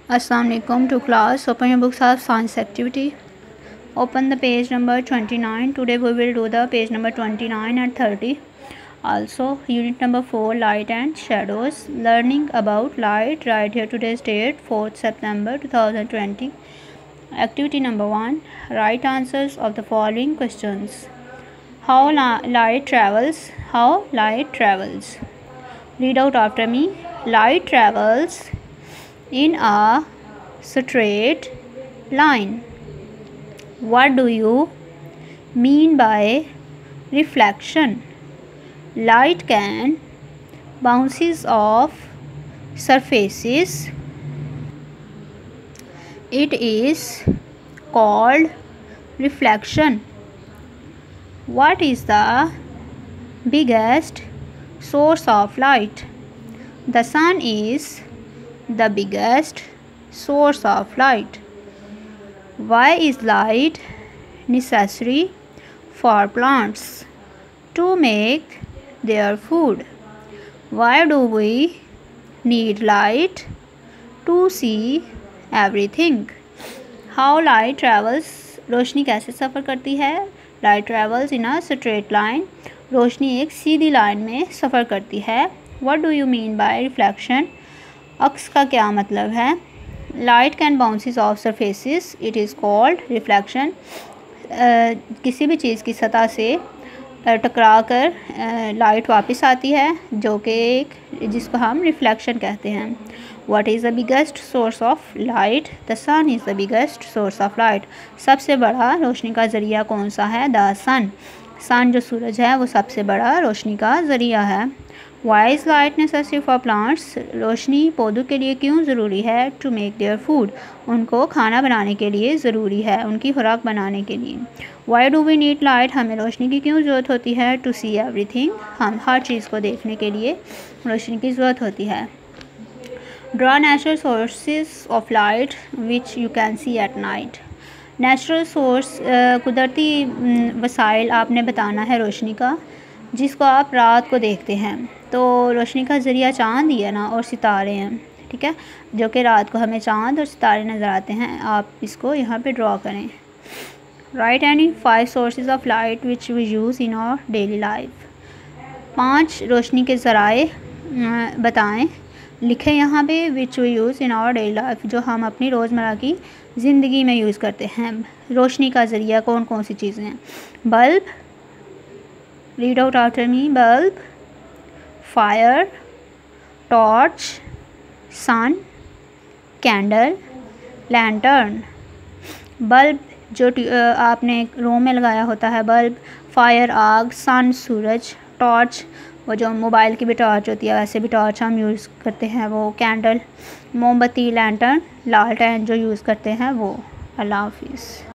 Assalamualaikum to class. Open your books of science activity. Open the page number 29. Today we will do the page number 29 and 30. Also unit number 4, light and shadows. Learning about light. Right here today's date 4th September 2020. Activity number 1. Write answers of the following questions. How light travels? How light travels? Read out after me. Light travels in a straight line. What do you mean by reflection? Light can bounces off surfaces. It is called reflection. What is the biggest source of light? The sun is the biggest source of light. Why is light necessary for plants? To make their food. Why do we need light? To see everything. How light travels? रोशनी कैसे सफ़र करती है? Light travels in a straight line. रोशनी एक सीधी line में सफ़र करती है. What do you mean by reflection? अक्स का क्या मतलब है? Light can bounces off surfaces. It is called reflection. किसी भी चीज़ की सतह से टकरा कर लाइट वापस आती है, जो कि जिसको हम रिफ्लेक्शन कहते हैं. What is the biggest source of light? The sun is the biggest source of light. सबसे बड़ा रोशनी का ज़रिया कौन सा है? द सन. सन जो सूरज है वो सबसे बड़ा रोशनी का ज़रिया है. Why is light necessary for plants? रोशनी पौधों के लिए क्यों ज़रूरी है? To make their food. उनको खाना बनाने के लिए ज़रूरी है, उनकी खुराक बनाने के लिए. Why do we need light? हमें रोशनी की क्यों ज़रूरत होती है? To see everything. हम हर चीज़ को देखने के लिए रोशनी की ज़रूरत होती है. Draw natural sources of light which you can see at night. Natural source कुदरती वसाइल आपने बताना है रोशनी का, जिसको आप रात को देखते हैं. तो रोशनी का ज़रिया चाँद ही है ना, और सितारे हैं, ठीक है, जो कि रात को हमें चाँद और सितारे नज़र आते हैं. आप इसको यहाँ पे ड्रॉ करें. Write any 5 sources of light which we use in our daily life. 5 रोशनी के ज़राए बताएं. लिखें यहाँ पे which we use in our daily life, जो हम अपनी रोज़मर्रा की ज़िंदगी में यूज़ करते हैं. रोशनी का ज़रिया कौन कौन सी चीज़ें हैं? Bulb. Read out after me. Bulb, fire, torch, sun, candle, lantern. Bulb जो आपने रूम में लगाया होता है बल्ब. फायर आग, सन सूरज, टॉर्च वो जो मोबाइल की भी टॉर्च होती है वैसे भी टॉर्च हम यूज़ करते हैं वो. कैंडल मोमबत्ती, लैंटर्न लालटेन जो यूज़ करते हैं वो. अल्लाह हाफिज़.